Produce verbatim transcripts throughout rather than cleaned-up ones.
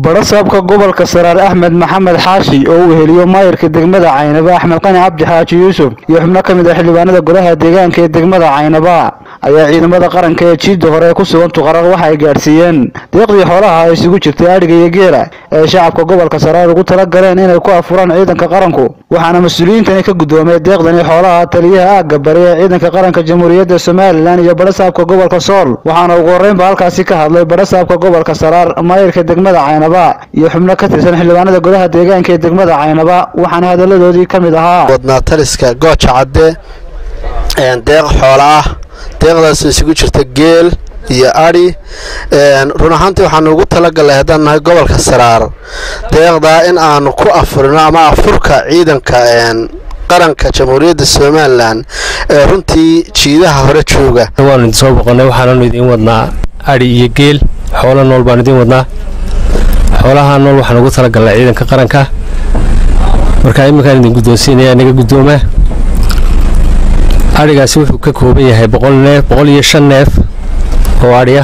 barasaabka gobolka Saraar Axmed Maxamed Xaashi oo uu heliyo maayirka degmada Caynaba Axmed Qani Cabdi Xaaji Yuusuf iyo xubno kamid ah xildhibaanada golaha deegaanka ee degmada Caynaba ayaa ciidamada qaranka ee jiida hore ku sugan Tuqaraq waxa ay gaarsiiyeen deeqdii xoolaha ay isugu jirtay ariga iyo geela ee shacabka gobolka Saraar ugu tala galeen inay ku afuraan ciidanka qaranku waxaana mas'uuliyiintan ka gudoomay deeqdan xoolaha taliyaha aagga bari ee ciidanka qaranka Jamhuuriyadda Soomaaliland iyo barasaabka gobolka Sool waxaana ugu horeyn halkaasi ka hadlay barasaabka gobolka Saraar maayirka degmada Caynaba iyo xubno ka tirsan xildhibaanada golaha deegaanka ee degmada Caynaba waxaana hadaladoodii kamid ahaa wadna taliska gooja cadde een deeq xoolaha deeqdaas isugu jirta geel iyo ari een run ahaantii waxaan ugu tala galay hadaan nahay gobolka Saraar deeqda in aan ku afurno ama afurka ciidanka een qaranka Jamhuuriyadda Soomaaliland ee runtii jiidaha hore jooga waan soo boqonay waxaan idin wadnaa ari iyo geel xoolo nool baan idin wadnaa xoolaha nool waxaan ugu tala galay ciidanka qaranka marka imika idin guddoonsiinaya anaga guddooma arigaasi wuxuu ka kooban yahay boqol neef boqol iyo shan neef oo ariya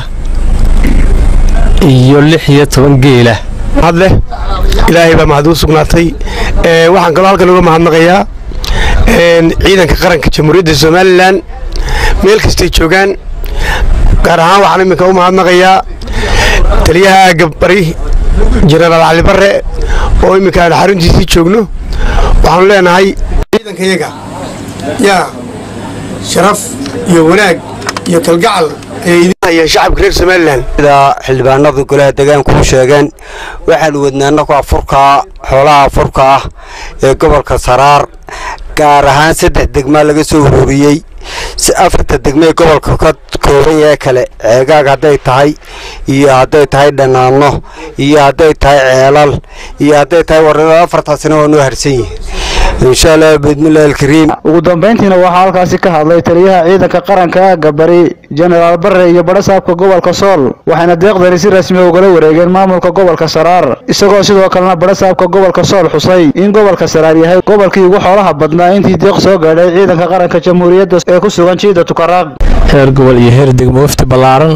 iyo lix iyo toban geela hadle ilaahay baa mahad u sugnaatay ee waxaan kaloo halkan uga mahadnaqayaa een ciidanka qaranka Jamhuuriyadda Soomaaliland meel kasta joogan gaar ahaan waxaan imika u mahadnaqayaa taliyaha Gabbari General Ali Barre oo imika xaruntiisa joogno waxaan leenahay ciidanka iyaga yaa sharaf iyo wanaag iyo kalgacal ee shacabka reer Soomaaliland ida xildhibaanada golaha deegaanka ku sheegeen waxaan wadnaana ku afurka xoolaha afurka ah ee gobolka Saraar gaar ahaan saddex degmo laga soo ururiyay si afarta degmo ee gobolka ka kooban yahay kale ceegaag haday tahay iyo haday tahay dhanaano iyo haday tahay ceelal iyo haday tahay warada afartaasina oo noo harsan yihiin insha Allah bidmillaahil kariim ugu dambeyntiina waxa halkaasi ka hadlay taliyaha ciidanka qaranka Gabbari General Barre iyo barasaabka gobolka Sool waxaana deeqdani si rasmi ah uga wareegeen maamulka gobolka Saraar isagoo sidoo kalena barasaabka gobolka Sool xusay in gobolka Saraar yahay gobolkii ugu xoolaha badnaa intii deeq soo gaadhay ciidanka qaranka Jamhuuriyadda ee ku sugan jiida Tuqaraq heer gobol iyo heer degmo wafti balaaran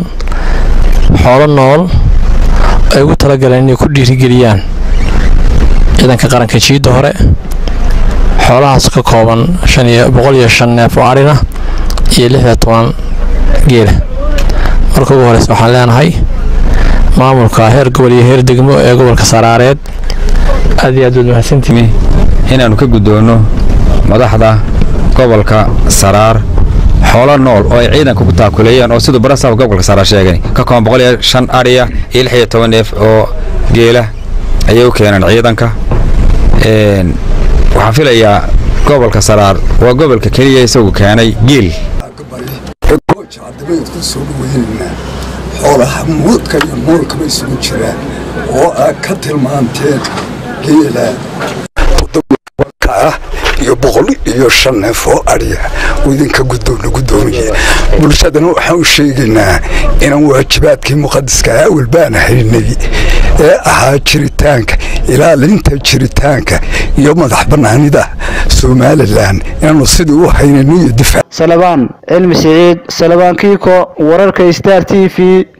xoolo nool ay ugu tala galeen inay ku dhiirigeliyaan ciidanka qaranka jiida hore xoolahaas ka kooban boqol iyo shan neef oo arina iyo lix iyo toban geel marka ugu horeysa waxaan leenahay maamulka heer gobol iyo heer degmo ee gobolka Saraareed aad iyo aad u mahadsantihiin inaanu ka gudoono madaxda gobolka Saraar xoolo nool oo ay ciidanka ku taakuleeyeen oo sidoo barasaabka gobolka Saraar sheegay ka kooban boqol iyo shan ariya iyo lix iyo toban neef oo geela ayay u keeneen ciidanka een waxaan filayaa gobolka Saraar waa gobolka kaliya isagu keenay geel gooja cadde ku soo dhaweynaa xoolaha muudka iyo noolka bay isugu jiraan oo ka tilmaanteen geela iyo boqol iyo shan neef oo ariya idinka guddoona guddoomiye bulshadana waxaan u sheegaynaa inaan waajibaadkii muqaddaska ah walbaan haynay ee ahaa jiritaanka ilaalinta jiritaanka iyo madax bannaanida Soomaaliland inaanu sidii u haynay difaac Salabaan Cilmi Saciid Salabaan Kiiko wararka Star T V